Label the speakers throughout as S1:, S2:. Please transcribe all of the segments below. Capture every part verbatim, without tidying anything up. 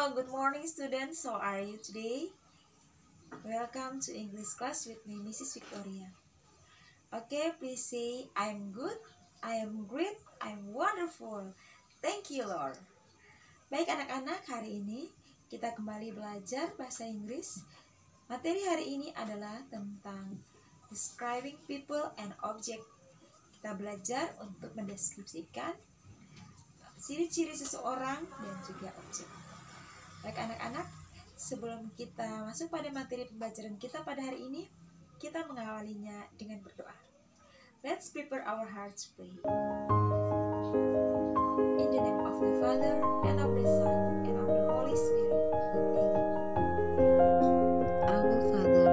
S1: Hello, good morning students. How are you today? Welcome to English class with me, Missus Victoria. Okay, please say, I'm good, I am great, I'm wonderful. Thank you, Lord. Baik anak-anak, hari ini kita kembali belajar bahasa Inggris. Materi hari ini adalah tentang describing people and object. Kita belajar untuk mendeskripsikan ciri-ciri seseorang dan juga objek. Baik anak-anak, sebelum kita masuk pada materi pembelajaran kita pada hari ini, kita mengawalinya dengan berdoa. Let's prepare our hearts to pray. In the name of the Father, and of the Son, and of the Holy Spirit. Amen.
S2: Our Father,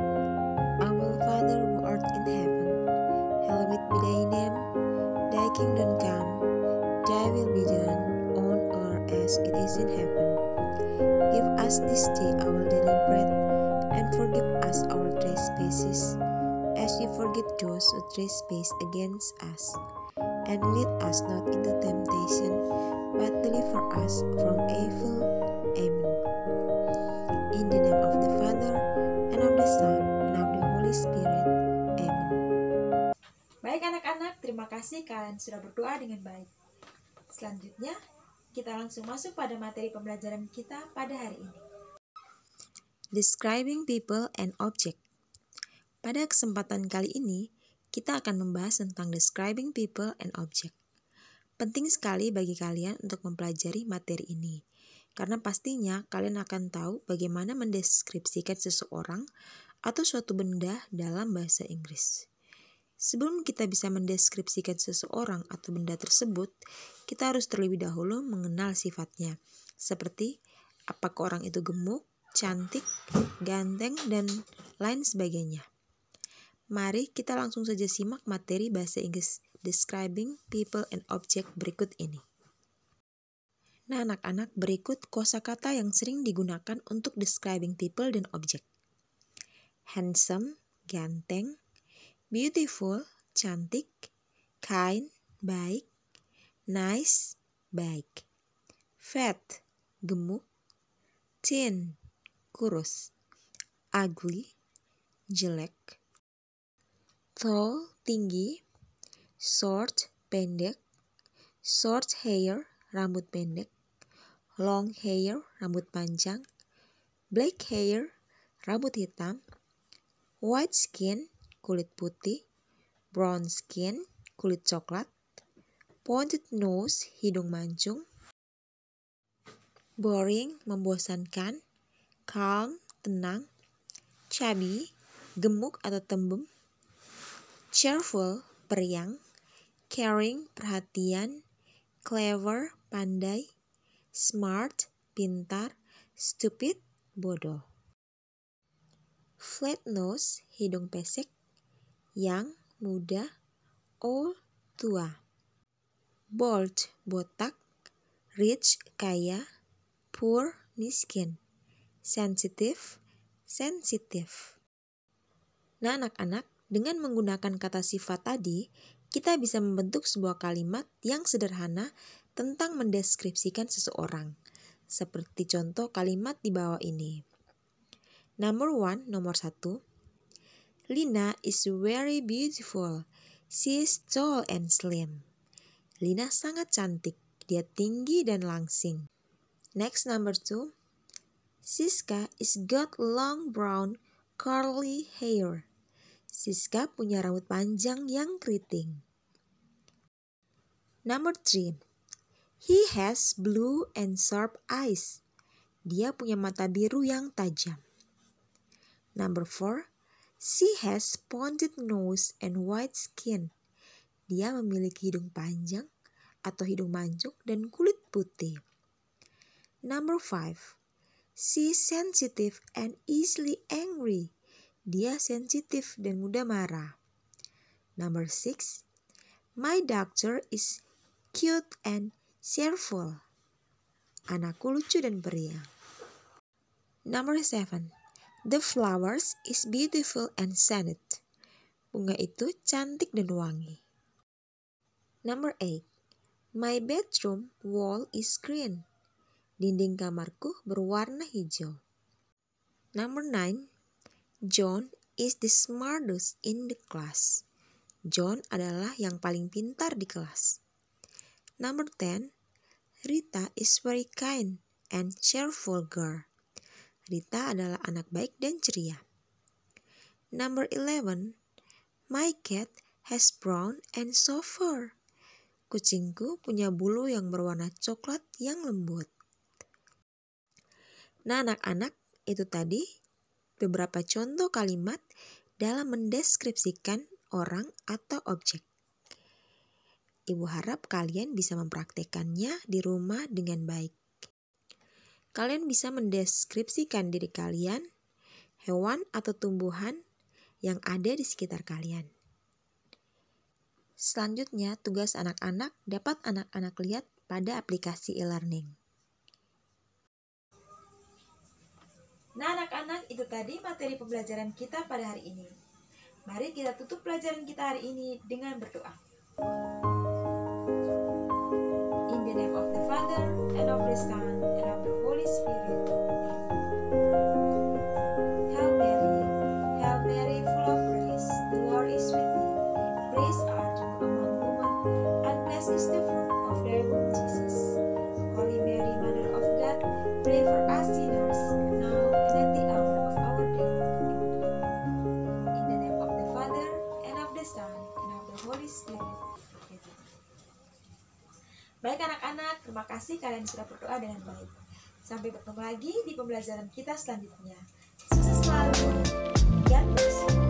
S2: our Father who art in heaven, hallowed be thy name. Thy kingdom come, thy will be done on earth as it is in heaven. Give us this day our daily bread, and forgive us our trespasses, as we forgive those who trespass against us. And lead us not into temptation, but deliver us from evil. Amen. In the name of the Father, and of the Son, and of the Holy Spirit. Amen.
S1: Baik anak-anak, terima kasih kalian sudah berdoa dengan baik. Selanjutnya, kita langsung masuk pada materi pembelajaran kita pada hari ini.
S2: Describing people and object. Pada kesempatan kali ini, kita akan membahas tentang describing people and object. Penting sekali bagi kalian untuk mempelajari materi ini, karena pastinya kalian akan tahu bagaimana mendeskripsikan seseorang atau suatu benda dalam bahasa Inggris. Sebelum kita bisa mendeskripsikan seseorang atau benda tersebut, kita harus terlebih dahulu mengenal sifatnya, seperti apakah orang itu gemuk, cantik, ganteng, dan lain sebagainya. Mari kita langsung saja simak materi bahasa Inggris describing people and object berikut ini. Nah, anak-anak, berikut kosakata yang sering digunakan untuk describing people dan object. Handsome, ganteng. Beautiful, cantik. Kind, baik. Nice, baik. Fat, gemuk. Thin, kurus. Ugly, jelek. Tall, tinggi. Short, pendek. Short hair, rambut pendek. Long hair, rambut panjang. Black hair, rambut hitam. White skin, kulit putih. Brown skin, kulit coklat. Pointed nose, hidung mancung. Boring, membosankan. Calm, tenang. Chubby, gemuk atau tembem. Cheerful, periang. Caring, perhatian. Clever, pandai. Smart, pintar. Stupid, bodoh. Flat nose, hidung pesek. Young, muda. Old, tua. Bald, botak. Rich, kaya. Poor, miskin. Sensitive, sensitif. Nah, anak-anak, dengan menggunakan kata sifat tadi, kita bisa membentuk sebuah kalimat yang sederhana tentang mendeskripsikan seseorang. Seperti contoh kalimat di bawah ini. Number one, nomor satu. Lina is very beautiful. She is tall and slim. Lina sangat cantik. Dia tinggi dan langsing. Next, number two. Siska is got long brown curly hair. Siska punya rambut panjang yang keriting. Number three. He has blue and sharp eyes. Dia punya mata biru yang tajam. Number four. She has pointed nose and white skin. Dia memiliki hidung panjang atau hidung mancung dan kulit putih. Number five. She is sensitive and easily angry. Dia sensitif dan mudah marah. Number six. My doctor is cute and cheerful. Anakku lucu dan periang. Number seven. The flowers is beautiful and scented. Bunga itu cantik dan wangi. Number eight. My bedroom wall is green. Dinding kamarku berwarna hijau. Number nine. John is the smartest in the class. John adalah yang paling pintar di kelas. Number ten. Rita is very kind and cheerful girl. Rita adalah anak baik dan ceria. Number eleven. My cat has brown and soft fur. Kucingku punya bulu yang berwarna coklat yang lembut. Nah, anak-anak, itu tadi beberapa contoh kalimat dalam mendeskripsikan orang atau objek. Ibu harap kalian bisa mempraktekannya di rumah dengan baik. Kalian bisa mendeskripsikan diri kalian, hewan atau tumbuhan yang ada di sekitar kalian. Selanjutnya, tugas anak-anak dapat anak-anak lihat pada aplikasi e-learning.
S1: Nah, anak-anak, itu tadi materi pembelajaran kita pada hari ini. Mari kita tutup pelajaran kita hari ini dengan berdoa. In the name of the Father, and of the Son, and of the Holy Spirit. Hail Mary, Hail Mary, full of grace, the Lord is with thee. Praise art thou among women, and blessed is the fruit of thy womb, Jesus. Holy Mary, Mother of God, pray for us sinners, now and at the hour of our death. In the name of the Father, and of the Son, and of the Holy Spirit. Baik anak-anak, terima kasih kalian sudah berdoa dengan baik. Sampai bertemu lagi di pembelajaran kita selanjutnya. Sukses selalu. God bless you.